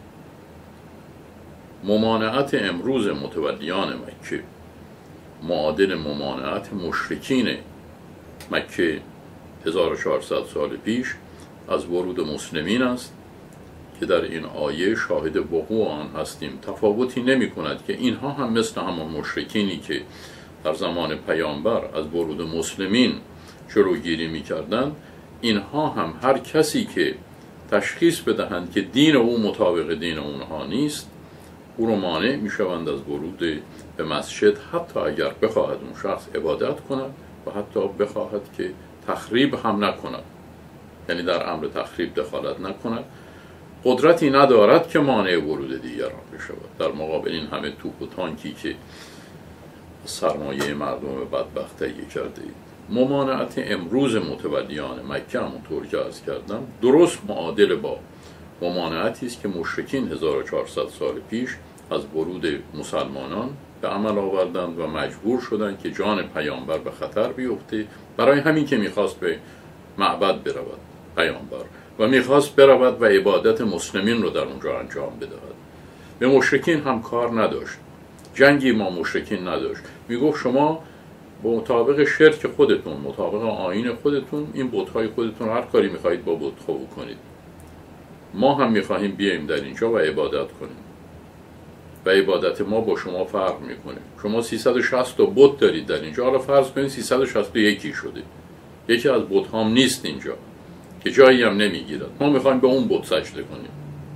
ممانعت امروز متولیان مکه معادل ممانعت مشرکین مکه 1400 سال پیش از ورود مسلمین است که در این آیه شاهد وقوع آن هستیم. تفاوتی نمی کند که اینها هم مثل همان مشرکینی که در زمان پیامبر از ورود مسلمین جلوگیری می کردند، اینها هم هر کسی که تشخیص بدهند که دین او مطابق دین اونها نیست، او رو مانع می شوند از ورود به مسجد، حتی اگر بخواهد اون شخص عبادت کند و حتی بخواهد که تخریب هم نکند، یعنی در امر تخریب دخالت نکند، قدرتی ندارد که مانع ورود دیگران بشود. در مقابل این همه توپ و تانکی که سرمایه مردم بدبخت تهیه کرده اید. ممانعت امروز متولیان مکه، همونطور که عرض کردم، درست معادل با ممانعتی است که مشرکین 1400 سال پیش از ورود مسلمانان به عمل آوردند و مجبور شدند که جان پیامبر به خطر بیفته، برای همین که میخواست به معبد برود پیامبر و میخواست برود و عبادت مسلمین رو در اونجا انجام بدهد. به مشرکین هم کار نداشت، جنگی ما مشرکین نداشت. میگفت شما با مطابق شرک خودتون، مطابق آیین خودتون، این بت‌های خودتون هر کاری میخواهید با بت‌ها بکنید. ما هم میخواهیم بیاییم در اینجا و عبادت کنیم و عبادت ما با شما فرق میکنه. شما 360 تا بت دارید در اینجا، حالا فرض کنید 361 شده، یکی از بت‌هام نیست اینجا که جایی هم نمیگیرد، ما میخوایم به اون بت سجده کنیم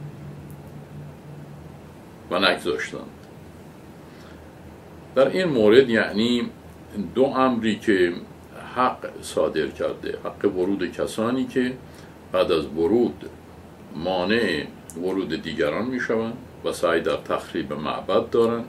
و نگذاشتند. در این مورد یعنی دو امری که حق صادر کرده، حق ورود کسانی که بعد از ورود مانع ورود دیگران میشوند و سعی در تخریب معبد دارند.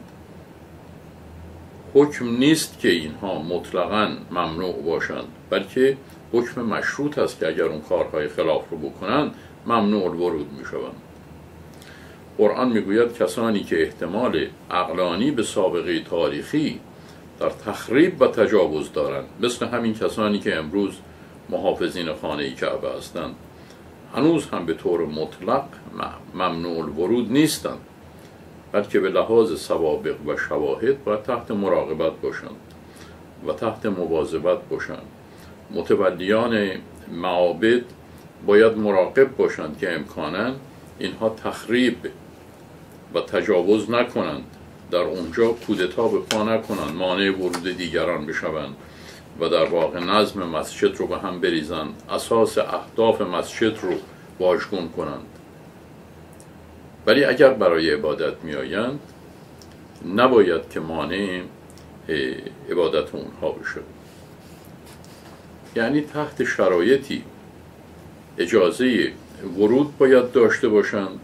حکم نیست که اینها مطلقاً ممنوع باشند، بلکه حکم مشروط است که اگر اون کارهای خلاف رو بکنند ممنوع ورود میشوند. قرآن میگوید کسانی که احتمال عقلانی به سابقه تاریخی در تخریب و تجاوز دارند، مثل همین کسانی که امروز محافظین خانه کعبه هستند، هنوز هم به طور مطلق ممنوع الورود نیستند، بلکه به لحاظ سوابق و شواهد باید تحت مراقبت باشند و تحت مواظبت باشند. متولیان معابد باید مراقب باشند که امکاناً اینها تخریب و تجاوز نکنند، در اونجا کودتا به پا نکنند، مانع ورود دیگران بشوند و در واقع نظم مسجد رو به هم بریزند، اساس اهداف مسجد رو واژگون کنند. ولی اگر برای عبادت می آیند نباید که مانع عبادت اونها بشه، یعنی تحت شرایطی اجازه ورود باید داشته باشند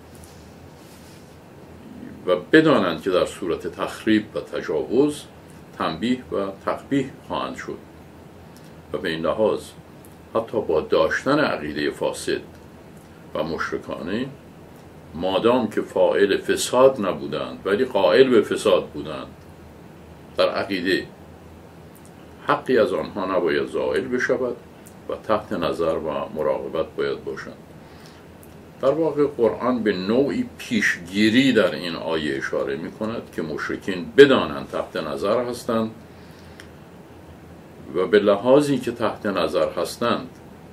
و بدانند که در صورت تخریب و تجاوز تنبیه و تقبیح خواهند شد و به این لحاظ حتی با داشتن عقیده فاسد و مشرکانه، مادام که فاعل فساد نبودند ولی قائل به فساد بودند در عقیده، حقی از آنها نباید زائل بشود و تحت نظر و مراقبت باید باشند. در واقع قرآن به نوعی پیشگیری در این آیه اشاره می کند که مشرکین بدانند تحت نظر هستند و به لحاظی که تحت نظر هستند،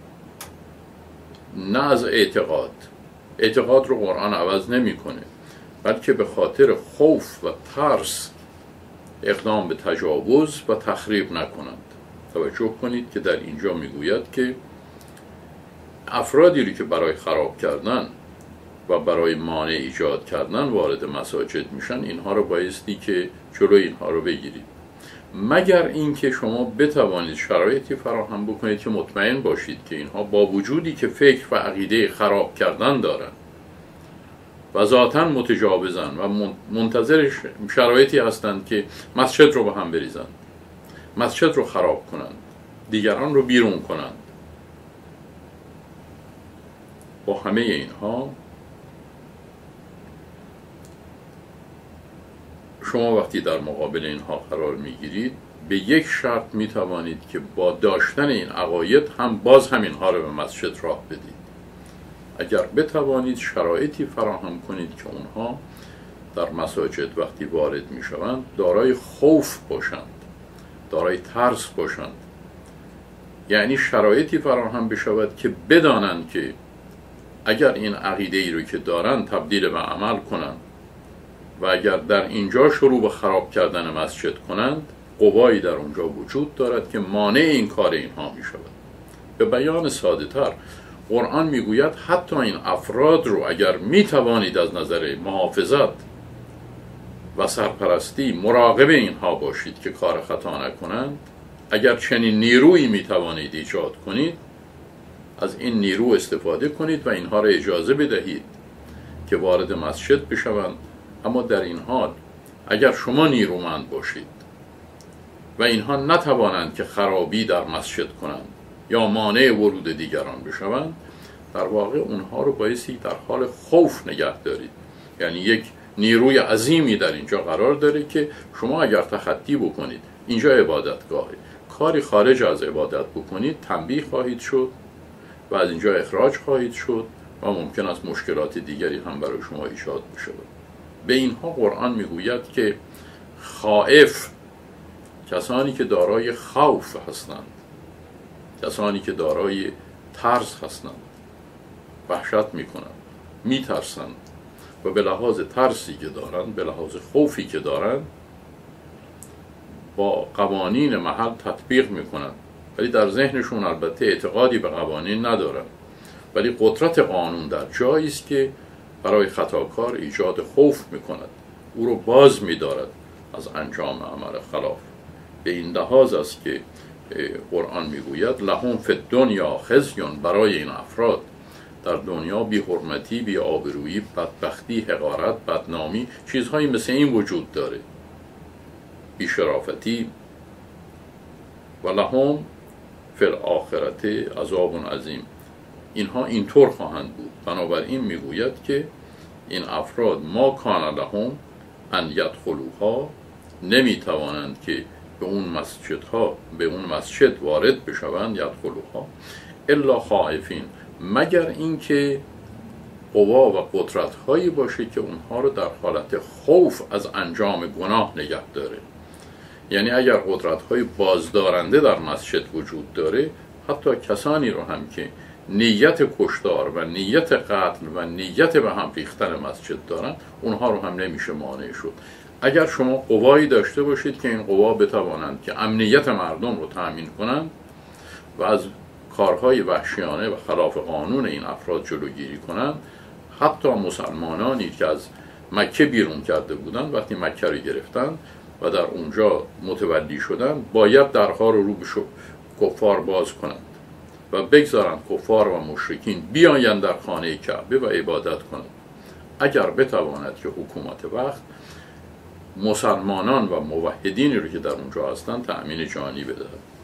نه از اعتقاد رو قرآن عوض نمی کنه، بلکه به خاطر خوف و ترس اقدام به تجاوز و تخریب نکنند. توجه کنید که در اینجا میگوید که افرادی رو که برای خراب کردن و برای مانع ایجاد کردن وارد مساجد میشن، اینها رو بایستی که جلوی اینها رو بگیرید، مگر اینکه شما بتوانید شرایطی فراهم بکنید که مطمئن باشید که اینها با وجودی که فکر و عقیده خراب کردن دارن و ذاتاً متجاوزن و منتظر شرایطی هستند که مسجد رو به هم بریزند، مسجد رو خراب کنند، دیگران رو بیرون کنند. با همه اینها شما وقتی در مقابل اینها قرار میگیرید، به یک شرط میتوانید که با داشتن این عقاید هم باز همینها رو به مسجد راه بدید. اگر بتوانید شرایطی فراهم کنید که اونها در مساجد وقتی وارد میشوند دارای خوف باشند، دارای ترس باشند، یعنی شرایطی فراهم بشود که بدانند که اگر این عقیده ای رو که دارن تبدیل به عمل کنند و اگر در اینجا شروع به خراب کردن مسجد کنند، قوایی در اونجا وجود دارد که مانع این کار اینها می شود. به بیان ساده تر قرآن میگوید حتی این افراد رو اگر می توانید از نظر محافظت و سرپرستی مراقب اینها باشید که کار خطا نکنند، اگر چنین نیرویی می توانید ایجاد کنید، از این نیرو استفاده کنید و اینها را اجازه بدهید که وارد مسجد بشوند. اما در این حال اگر شما نیرومند باشید و اینها نتوانند که خرابی در مسجد کنند یا مانع ورود دیگران بشوند، در واقع اونها رو بایستی در حال خوف نگه دارید. یعنی یک نیروی عظیمی در اینجا قرار داره که شما اگر تخطی بکنید، اینجا عبادتگاهه، کاری خارج از عبادت بکنید، تنبیه خواهید شد و از اینجا اخراج خواهید شد و ممکن است مشکلات دیگری هم برای شما ایجاد بشه. به اینها قرآن میگوید که خائف، کسانی که دارای خوف هستند، کسانی که دارای ترس هستند، وحشت میکنند، میترسند و به لحاظ ترسی که دارند، به لحاظ خوفی که دارند، با قوانین محل تطبیق میکنند، ولی در ذهنشون البته اعتقادی به قوانین ندارند، ولی قدرت قانون در جایی است که برای خطاکار ایجاد خوف میکند، او رو باز می‌دارد از انجام عمل خلاف. به این لحاظ است که قرآن میگوید لهم فی الدنیا خزی، برای این افراد در دنیا بی حرمتی، بی آبرویی، بدبختی، حقارت، بدنامی، چیزهایی مثل این وجود داره، بی شرافتی. و لهم فی الآخرت عذاب عظیم، اینها اینطور خواهند بود. بنابراین میگوید که این افراد ما کان لهم ان یدخلوها، نمیتوانند که به اون مسجد وارد بشوند، یدخلوها الا خائفین، مگر اینکه قوا و قدرت هایی باشه که اونها رو در حالت خوف از انجام گناه نگه داره. یعنی اگر قدرت های بازدارنده در مسجد وجود داره، حتی کسانی رو هم که نیت کشتار و نیت قتل و نیت به هم ریختن مسجد دارن، اونها رو هم نمیشه مانع شد. اگر شما قوایی داشته باشید که این قوا بتوانند که امنیت مردم رو تأمین کنند و از کارهای وحشیانه و خلاف قانون این افراد جلوگیری کنند، حتی مسلمانانی که از مکه بیرون کرده بودند وقتی مکه رو گرفتند و در اونجا متولی شدند، باید درها رو به کفار باز کنند و بگذارند کفار و مشرکین بیایند در خانه کعبه و عبادت کنند، اگر بتواند که حکومت وقت مسلمانان و موحدینی رو که در اونجا هستند تأمین جانی بدهد.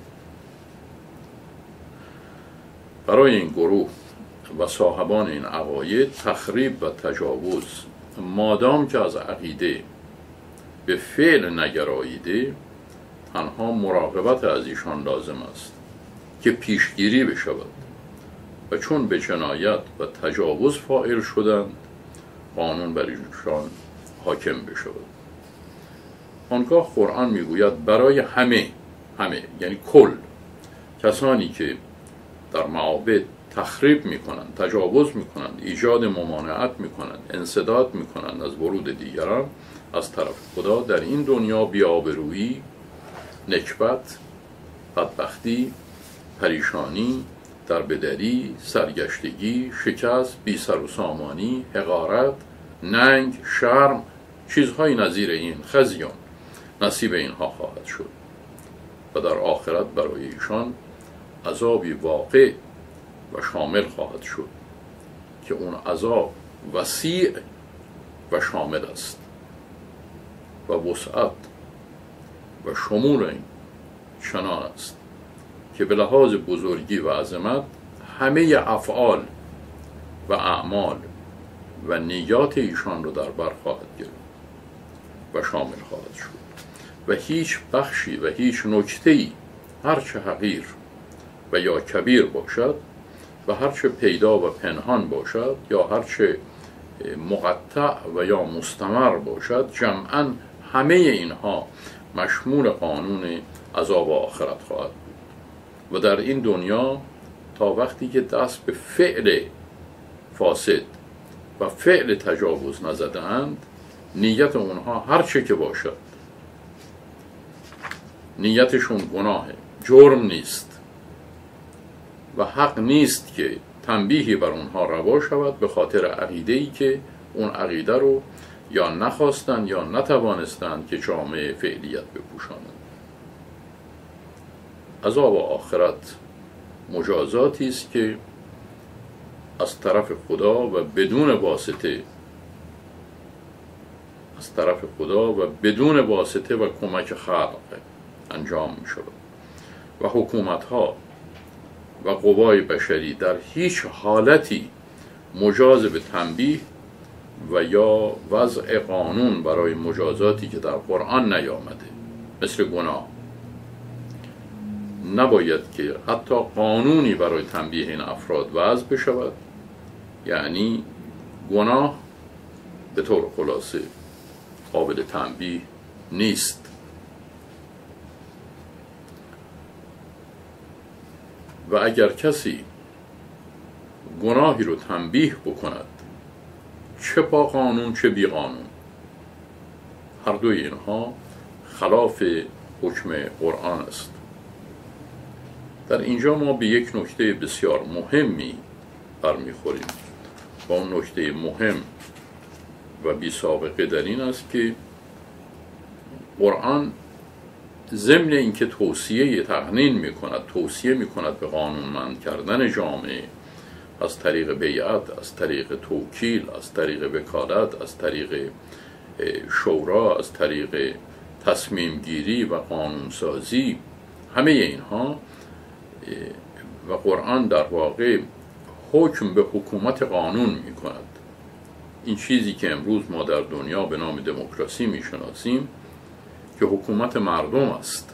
برای این گروه و صاحبان این عقاید تخریب و تجاوز، مادام که از عقیده به فعل نگراییده، تنها مراقبت از ایشان لازم است که پیشگیری بشود و چون به جنایت و تجاوز فاعل شدند، قانون بر ایشان حاکم بشود. آنگاه قرآن میگوید برای همه یعنی کل کسانی که در معابد تخریب میکنند، تجاوز میکنند، ایجاد ممانعت میکنند، انسداد میکنند از ورود دیگران از طرف خدا، در این دنیا بی‌آبرویی، نکبت، بدبختی، پریشانی، دربدری، سرگشتگی، شکست، بی سر و سامانی، حقارت، ننگ، شرم، چیزهای نظیر این خزیان نصیب اینها خواهد شد و در آخرت برای ایشان عذابی واقع و شامل خواهد شد که اون عذاب وسیع و شامل است و وسعت و شمول این چنان است که به لحاظ بزرگی و عظمت همه افعال و اعمال و نیات ایشان رو در بر خواهد گرفت و شامل خواهد شد و هیچ بخشی و هیچ نکته‌ای هرچه حقیر و یا کبیر باشد و هرچه پیدا و پنهان باشد یا هرچه مقطع و یا مستمر باشد، جمعاً همه اینها مشمول قانون عذاب آخرت خواهد بود. و در این دنیا تا وقتی که دست به فعل فاسد و فعل تجاوز نزدند، نیت اونها هر چه که باشد، نیتشون گناهه، جرم نیست و حق نیست که تنبیهی بر اونها روا شود به خاطر عقیده‌ای که اون عقیده رو یا نخواستند یا نتوانستند که جامعه فعلیت بپوشانند. عذاب آخرت مجازاتی است که از طرف خدا و بدون واسطه و کمک خلق انجام می شود و حکومت‌ها و قوای بشری در هیچ حالتی مجاز به تنبیه و یا وضع قانون برای مجازاتی که در قرآن نیامده مثل گناه نباید که حتی قانونی برای تنبیه این افراد وضع بشود. یعنی گناه به طور خلاصه قابل تنبیه نیست. و اگر کسی گناهی رو تنبیه بکند، چه با قانون چه بی قانون، هر دوی اینها خلاف حکم قرآن است. در اینجا ما به یک نکته بسیار مهمی برمیخوریم و اون نکته مهم و بی سابقه در این است که قرآن ضمن اینکه توصیه میکند به قانونمند کردن جامعه از طریق بیعت، از طریق توکیل، از طریق وکالت، از طریق شورا، از طریق تصمیم گیری و قانونسازی، همه اینها و قرآن در واقع حکم به حکومت قانون می کند. این چیزی که امروز ما در دنیا به نام دموکراسی می شناسیم که حکومت مردم است.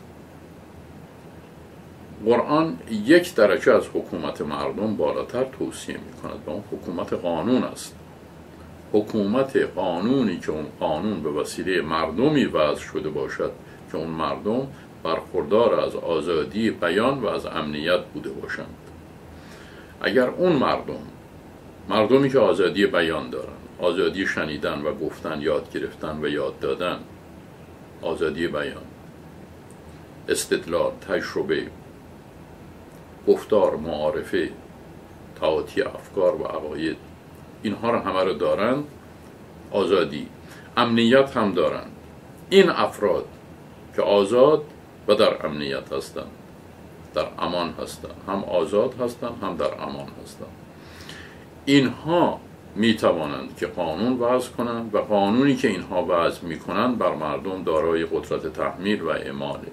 قرآن یک درجه از حکومت مردم بالاتر توصیه می کند و اون حکومت قانون است. حکومت قانونی که اون قانون به وسیله مردمی وضع شده باشد که اون مردم برخوردار از آزادی بیان و از امنیت بوده باشند. اگر اون مردمی که آزادی بیان دارن، آزادی شنیدن و گفتن، یاد گرفتن و یاد دادن، آزادی بیان، استدلال، تجربه، گفتار، معارفه، تعاطی افکار و عقاید، اینها رو همه رو دارن، آزادی، امنیت هم دارن. این افراد که آزاد و در امنیت هستند، در امان هستند، هم آزاد هستند هم در امان هستند، اینها می توانند که قانون وضع کنند و قانونی که اینها وضع می کنند بر مردم دارای قدرت تحمیل و اعماله.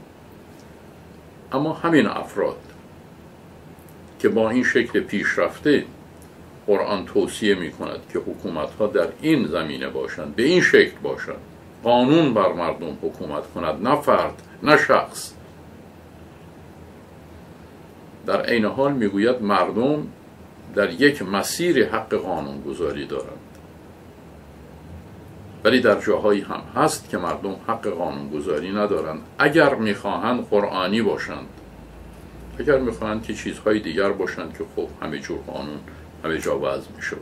اما همین افراد که با این شکل پیشرفته قرآن توصیه می کند که حکومت‌ها در این زمینه باشند، به این شکل باشند، قانون بر مردم حکومت کند، نه فرد نه شخص. در عین حال میگوید مردم در یک مسیر حق قانون گذاری دارند، ولی در جاهایی هم هست که مردم حق قانون گذاری ندارند اگر میخواهند قرآنی باشند. اگر میخواهند که چیزهای دیگر باشند که خب همه جور قانون همه جا وضع میشود.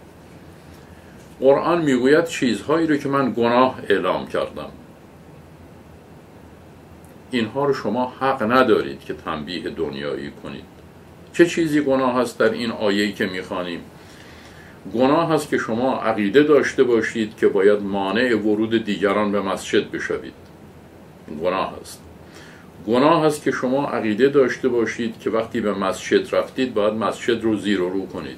قرآن میگوید چیزهایی رو که من گناه اعلام کردم، اینها رو شما حق ندارید که تنبیه دنیایی کنید. چه چیزی گناه هست در این آیه‌ای که میخوانیم؟ گناه هست که شما عقیده داشته باشید که باید مانع ورود دیگران به مسجد بشوید. گناه هست. گناه هست که شما عقیده داشته باشید که وقتی به مسجد رفتید باید مسجد رو زیر و رو کنید.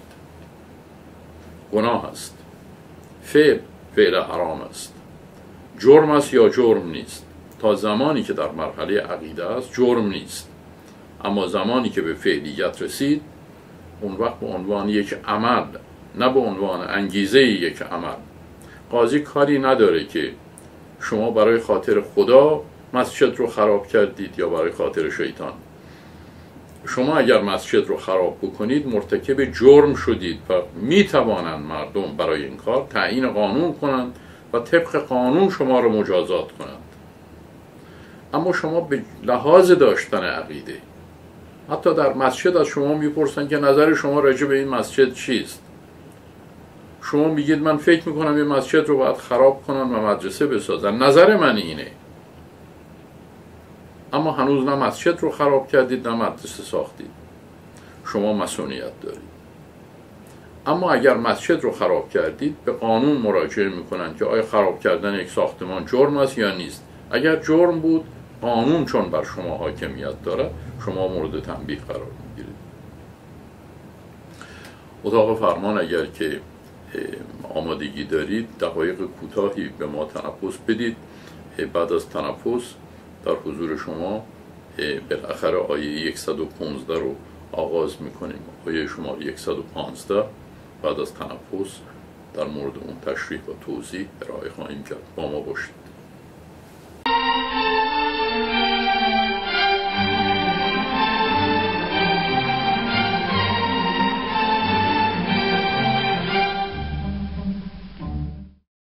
گناه است. فعل حرام است. جرم است یا جرم نیست؟ تا زمانی که در مرحله عقیده است جرم نیست، اما زمانی که به فعلیت رسید اون وقت به عنوان یک عمل، نه به عنوان انگیزه یک عمل. قاضی کاری نداره که شما برای خاطر خدا مسجد رو خراب کردید یا برای خاطر شیطان. شما اگر مسجد رو خراب بکنید مرتکب جرم شدید و میتوانند مردم برای این کار تعیین قانون کنند و طبق قانون شما رو مجازات کنند. اما شما به لحاظ داشتن عقیده حتی در مسجد از شما میپرسن که نظر شما راجع به این مسجد چیست. شما میگید من فکر میکنم این مسجد رو باید خراب کنن و مدرسه بسازن، نظر من اینه. اما هنوز نه مسجد رو خراب کردید نه مدرسه ساختید. شما مسئولیت دارید. اما اگر مسجد رو خراب کردید به قانون مراجعه میکنن که آیا خراب کردن یک ساختمان جرم است یا نیست. اگر جرم بود، قانون چون بر شما حاکمیت داره، شما مورد تنبیه قرار میگیرید. اتاق فرمان اگر که آمادگی دارید دقایق کوتاهی به ما تنفس بدید. بعد از تنفس در حضور شما بالاخره آیه 115 رو آغاز میکنیم. آیه شماره 115. بعد از تنفس در مورد اون تشریح و توضیح ارائه خواهیم کرد. با ما باشید.